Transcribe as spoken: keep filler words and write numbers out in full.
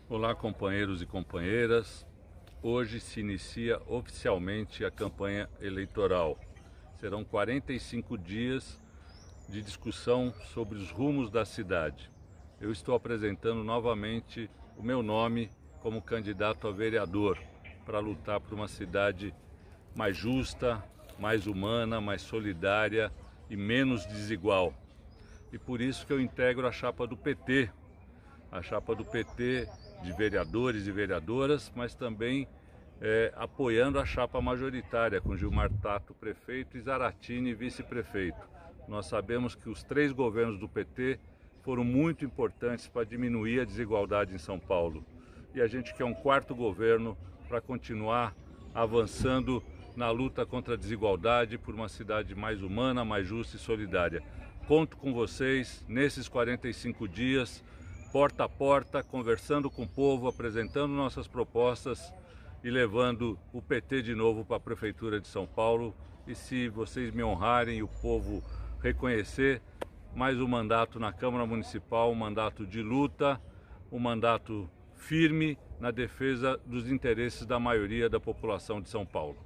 Olá, companheiros e companheiras. Hoje se inicia oficialmente a campanha eleitoral. Serão quarenta e cinco dias de discussão sobre os rumos da cidade. Eu estou apresentando novamente o meu nome como candidato a vereador para lutar por uma cidade mais justa, mais humana, mais solidária e menos desigual. E por isso que eu integro a chapa do P T, a chapa do P T de vereadores e vereadoras, mas também é, apoiando a chapa majoritária, com Gilmar Tato prefeito e Zaratini vice-prefeito. Nós sabemos que os três governos do P T foram muito importantes para diminuir a desigualdade em São Paulo. E a gente quer um quarto governo para continuar avançando na luta contra a desigualdade por uma cidade mais humana, mais justa e solidária. Conto com vocês nesses quarenta e cinco dias, porta a porta, conversando com o povo, apresentando nossas propostas e levando o P T de novo para a Prefeitura de São Paulo. E se vocês me honrarem e o povo reconhecer, mais um mandato na Câmara Municipal, um mandato de luta, um mandato firme na defesa dos interesses da maioria da população de São Paulo.